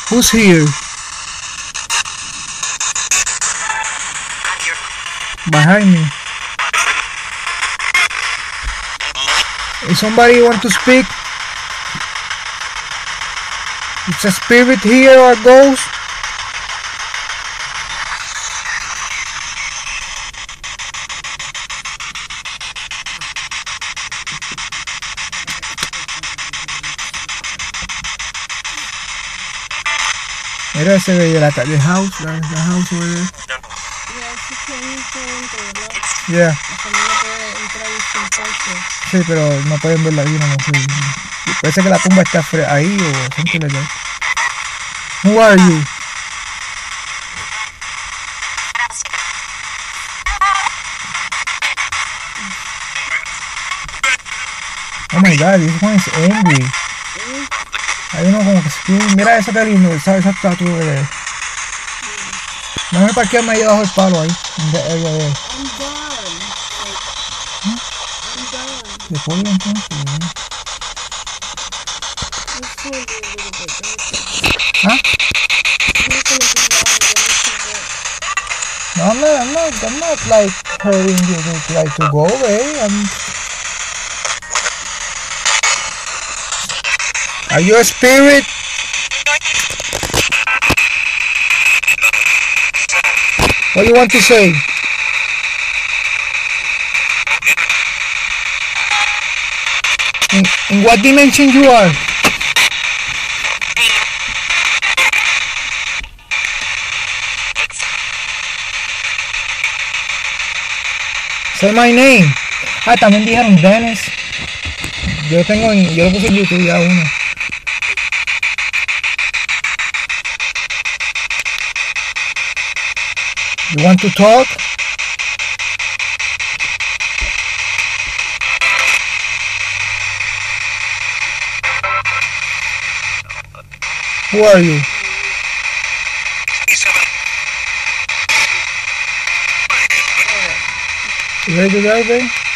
Who's here? Behind me. Is somebody want to speak? It's a spirit here or a ghost? Mira ese de la house, the house over there. Yeah. Sí, pero no pueden verla ahí, no sé. Parece que la tumba está ahí o something like that. Who are you? Oh my god, this one is angry. Hay uno como que scream. Mira ese que lindo, esa estatua de... No me parquearme ahí debajo del palo ahí. En the area there. ¿De pollo entonces? ¿Ah? No, I'm not like hurting you to like to go away. Are you a spirit? What do you want to say? In what dimension you are? Say my name. Ah, también dijeron Dennis. Yo lo puse en YouTube ya uno. You want to talk? Who are you? You ready to go, babe?